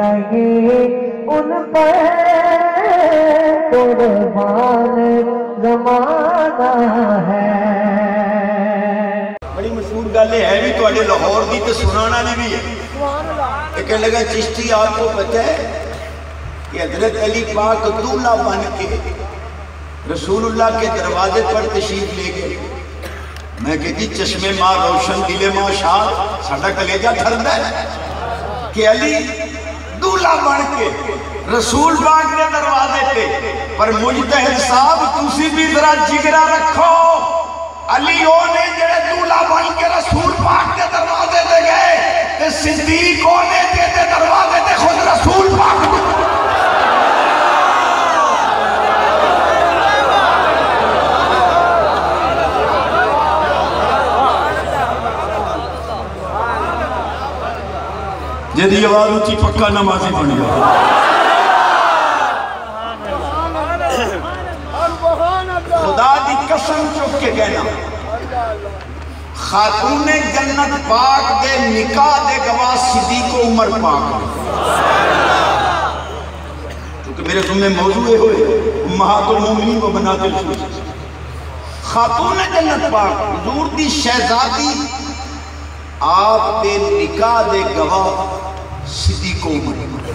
نہیں ان پر قربان زمانہ ہے۔ بڑی مشہور گل ہے بھی تو لاہور دی تو سنانا نہیں بھی ہے۔ ایک لگا چشتی آپ کو پتہ ہے کہ حضرت علی پاک دولہا بن کے رسول اللہ کے دروازے پر تشریف لے گئے۔ میں کہتی چشمے ماں روشن دل ماں شاد ساڑھا کلیجہ تھردا ہے کہ علی دولہا بن کے رسول پاک کے دروازے پہ، پر مجتہد صاحب تسی بھی ذرا جگرہ رکھو، علی اونے جڑے دولہا بن کے رسول پاک کے دروازے دے گئے کہ صدیق اونے کے دروازے دے خود رسول پاک دے۔ جدی آواز اچھی پکا نمازی بن گیا۔ خدا دی قسم چک کے کہنا خاتون جنت پاک دے نکاح دے گواہ صدیق عمر پاک، کیونکہ میرے ذمہ موضوع ہوئے امہات المومنین و بنات الرسول، خاتون جنت پاک حضور دی شہزادی آپ دے نکاح دے گواہ صدیق عمر،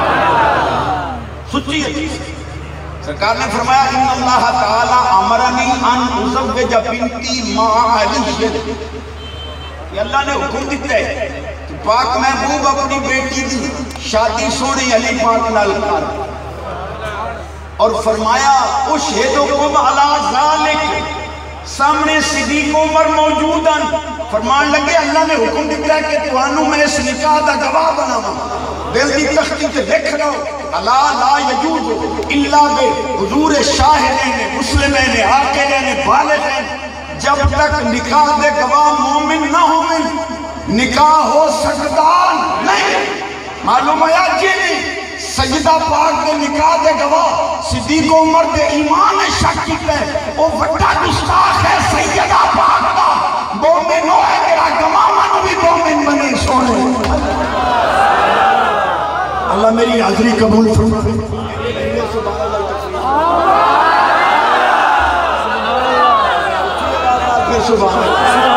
سچی حدیث سرکار نے فرمایا ان اللہ تعالی امرنی ان ازوج بنتی مع علی، یہ اللہ نے حکم دیتا ہے کہ پاک محبوب اپنی بیٹی دی شادی سونے علی پاک نال کر، اور فرمایا اشہدکم علی ذالک، سامنے صدیق عمر موجود ہیں، فرمان لگے اللہ نے حکم دیتا ہے کہ توانوں میں اس نکاح دا گواہ بناواں، دل دی تختی تے لکھ لو الا لا یجوز الا بے حضور شاہدین مسلمین عاقلین بالغین، جب تک نکاح دے گواہ مومن نہ ہوئے نکاح ہو سکتا نہیں۔ معلوم ہے جی نہیں سیدہ پاک دے نکاح دے گواہ صدیق عمر دے ایمان شک کیتا ہے، وہ وڈا گستاخ ہے سیدہ پاک دا، مومن ہوئے تیرا گواہ منو بھی مومن بنے سونے۔ اللہ میری حاضری قبول فرمائے۔ سبحان اللہ۔